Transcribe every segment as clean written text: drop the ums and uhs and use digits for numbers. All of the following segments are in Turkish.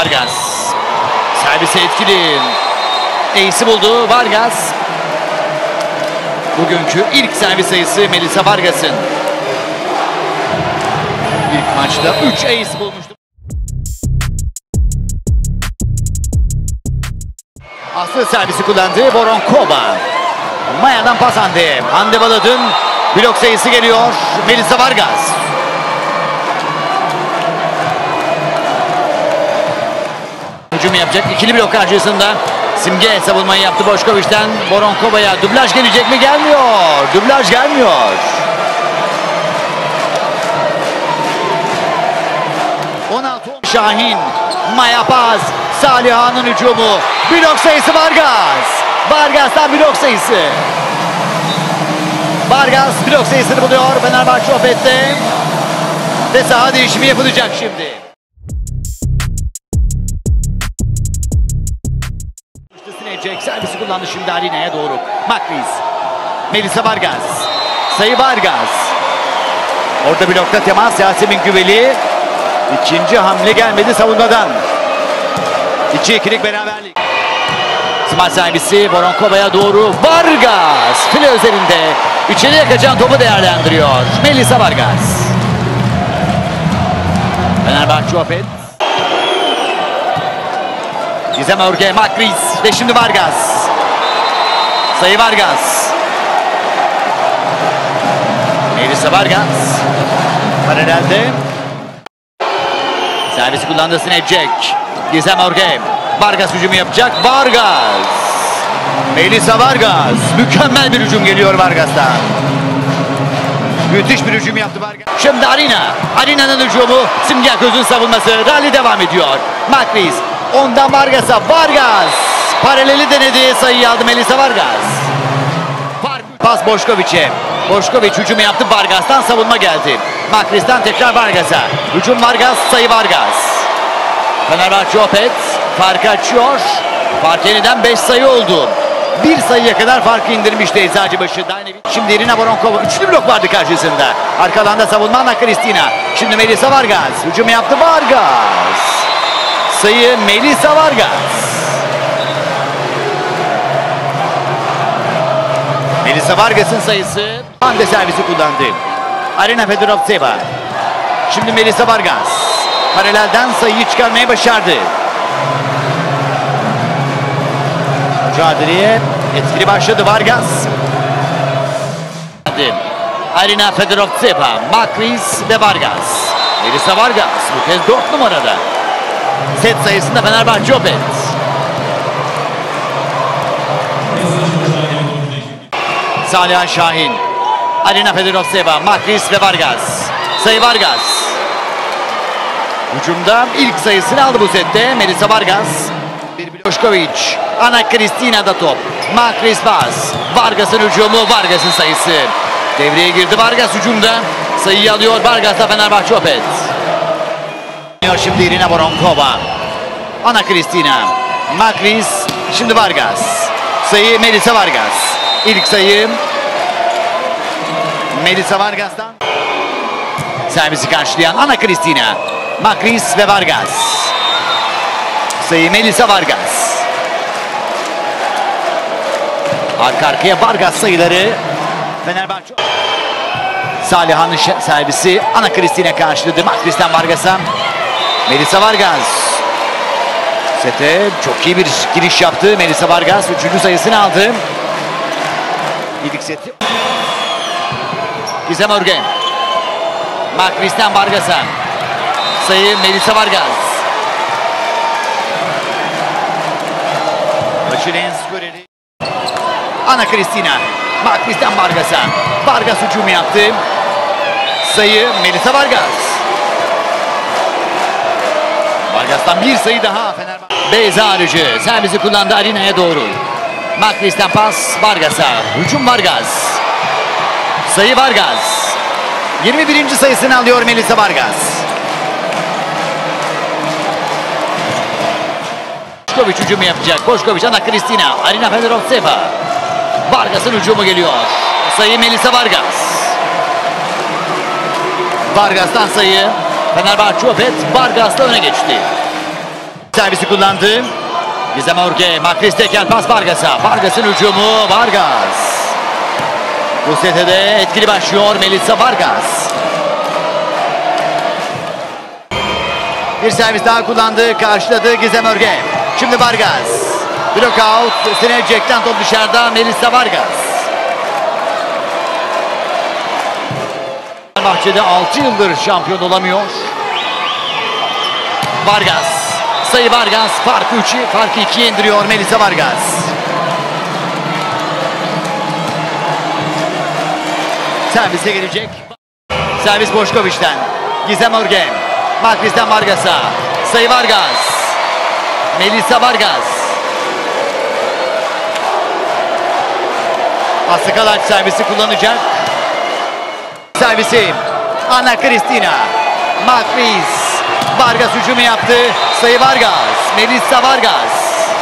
Vargas. Servisi etkili. Ace'i buldu Vargas. Bugünkü ilk servis sayısı Melissa Vargas'ın. İlk maçta 3 ace bulmuştu. Aslı servisi kullandı Voronkova. Maya'dan pas Hande. Hande Baladın. Blok sayısı geliyor. Melissa Vargas. Hücum yapacak. İkili blok karşısında. Simge savunmayı yaptı Boşkoviç'ten. Voronkova'ya dublaj gelecek mi? Gelmiyor. Dublaj gelmiyor. 16 Şahin. Maya pas. Saliha'nın hücumu. Blok sayısı Vargas. Vargas'tan blok sayısı. Vargas blok sayısını buluyor Fenerbahçe Opet'te. Ve saha değişimi yapılacak şimdi. Sinecek servisi kullandı şimdi Arina'ya doğru. Makriz. Melissa Vargas. Sayı Vargas. Orada blokta temas Yasemin Güveli. İkinci hamle gelmedi savunmadan. 2-2'lik beraberlik. Smaç servisi Voronkova'ya doğru. Vargas file üzerinde içeriye kaçan topu değerlendiriyor Melissa Vargas. Fenerbahçe Opet. Gizem Örge, Makriz ve şimdi Vargas. Sayı Vargas. Melissa Vargas. Paralelde. Servisi kullandı Sinecek. Gizem Örge. Vargas hücumu yapacak. Vargas. Melissa Vargas. Mükemmel bir hücum geliyor Vargas'tan. Müthiş bir hücum yaptı Vargas. Şimdi Arina. Arina'nın hücumu. Simge Aköz'ün savunması. Rally devam ediyor. Makriz. Ondan Vargas'a. Vargas. Paraleli denedi. Sayıyı aldı Melissa Vargas. Pas Boşkoviç'e. Boşkoviç hücumu yaptı. Vargas'tan savunma geldi. Makriz'den tekrar Vargas'a. Hücum Vargas. Sayı Vargas. Fenerbahçe Opet. Farkı açıyor. Fark yeniden 5 sayı oldu. Bir sayıya kadar farkı indirmişti Eczacıbaşı. Şimdi Irina Voronkova. Üçlü blok vardı karşısında. Arka alanda savunma Ana Cristina. Şimdi Melissa Vargas. Hücum yaptı Vargas. Sayı Melissa Vargas. Melissa Vargas'ın sayısı. Hande servisi kullandı. Arina Fedorovtseva. Şimdi Melissa Vargas. Paralelden sayıyı çıkarmayı başardı. Mücadeleye etkili başladı Vargas. Arina Fedorovtseva, Makriz ve Vargas. Melissa Vargas bu kez 4 numarada. Set sayısında Fenerbahçe Opet. Saliha Şahin. Arina Fedorovtseva, Makriz ve Vargas. Sayı Vargas. Hücumda ilk sayısını aldı bu sette Melissa Vargas. Boşkoviç. Ana Cristina'da top. Makriz pas. Vargas'ın hücumu. Vargas'ın sayısı. Devreye girdi Vargas hücumda. Sayıyı alıyor Vargas'la Fenerbahçe Opet. Şimdi Irina Voronkova. Ana Cristina. Makriz. Şimdi Vargas. Sayı Melissa Vargas. İlk sayı Melissa Vargas'tan. Servisi karşılayan Ana Cristina. Makriz ve Vargas. Sayı Melissa Vargas. Arka arkaya Vargas sayıları. Fenerbahçe. Saliha'nın servisi Ana Cristina karşıladı. Makriz'den Vargas'a. Melissa Vargas. Sete çok iyi bir giriş yaptı. Melissa Vargas 3. sayısını aldı. İlk seti. Gizem Örgen. Makriz'den Vargas'a. Sayı Melissa Vargas. Maçın en skoreri. Ana Cristina. Makriz'den Vargas'a. Vargas hücumu yaptı. Sayı Melissa Vargas. Vargas'tan bir sayı daha Fenerbahçe. Beyza Arıcı servisi kullandı Arina'ya doğru. Makriz'den pas Vargas'a. Hücum Vargas. Sayı Vargas. 21. sayısını alıyor Melissa Vargas. Boşkoviç hücumu yapacak. Boşkoviç, Ana Cristina, Arina Fedorovtseva. Vargas'ın hücumu geliyor. Sayı Melissa Vargas. Vargas'tan sayı. Fenerbahçe Opet Vargas'la öne geçti. Servisi kullandı. Gizem Orge, Makris teker pas Vargas'a. Vargas'ın hücumu, Vargas. Bu sete de etkili başlıyor Melissa Vargas. Bir servis daha kullandı, karşıladı Gizem Orge. Şimdi Vargas. Block out, üstüne Jack'ten top dışarıda, Melissa Vargas. Fenerbahçe'de 6 yıldır şampiyon olamıyor. Vargas. Sayı Vargas, farkı 2'ye indiriyor Melissa Vargas. Servise gelecek. Servis Boşkoviç'ten. Gizem Orge. Makris'ten Vargas'a. Sayı Vargas. Melissa Vargas. Aslı Kalaç servisi kullanacak. Servisi Ana Cristina. Makris. Vargas hücumu yaptı. Sayı Vargas. Melissa Vargas.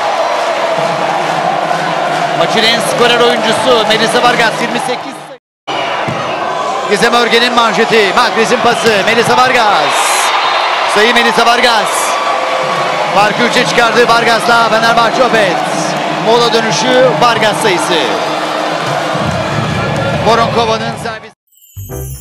Maçın en skorer oyuncusu Melissa Vargas 28 sayı. Gizem Örgen'in manşeti. Makris'in pası. Melissa Vargas. Sayı Melissa Vargas. Farkı 3'e çıkardı Vargas'la Fenerbahçe Opet. Mola dönüşü Vargas sayısı. Voronkova'nın servisi.